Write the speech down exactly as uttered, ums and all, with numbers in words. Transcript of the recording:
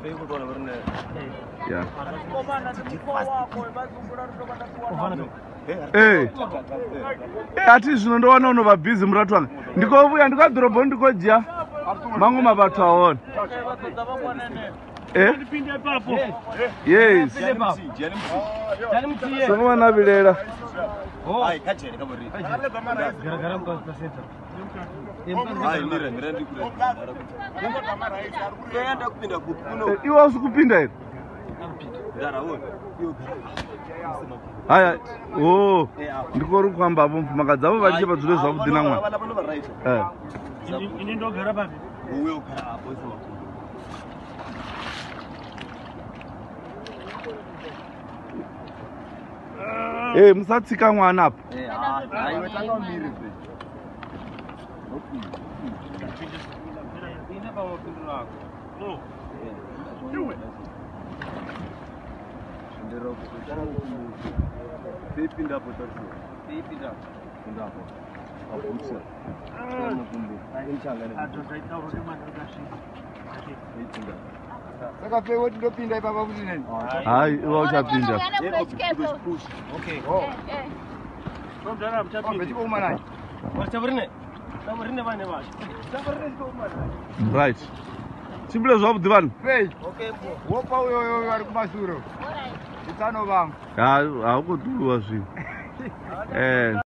Yeah. Hey. Ati zvino ndowana unova busy muratu wanga. Ndikovuya ndikadhorobha ndikodzia. Mangu mabatu aona. Eh? Yes. Sangwa nabilela. Oh, ai kacheni kaburi. Gara-gara mko placenta. Ai mira, mira ndikure. Yenda kupinda kuno. Iwa usukupinda here. Gara wona. Aya, oh. Ndikori kwamba abo mfumakaza abo vachipa dzule zvakudina mwa. Eh. Ini ndogara papi? Uwe ugara apo isema. Eh, musatsika mwana apa. Eh, ah, aiwe tanga umiri. Ine pa wapindu lako. Oh. Iwe. Ndero kutana kumbu. Pipinda hapo tatu. Pipinda. Pinda hapo. Hapo. Tana kumbu. Inchanga ni. Atozaita urudi madagashi. Pipinda. Saka pe wodi ndopinda ipapa kuti nini? Hayi, iwa uchapinda. Okay. Oh. Eh. From dara mchapinda. Bechiko umanayi. Wachaburine. Chaburine vane vacho. Chaburine ko umanayi. Right. Simple zvavudi vanhu. Hey. Okay. Wopa uyo uyo ari kumasuro. Alright. Utano vangu. Ha, hakutuwa zvinhu. Eh.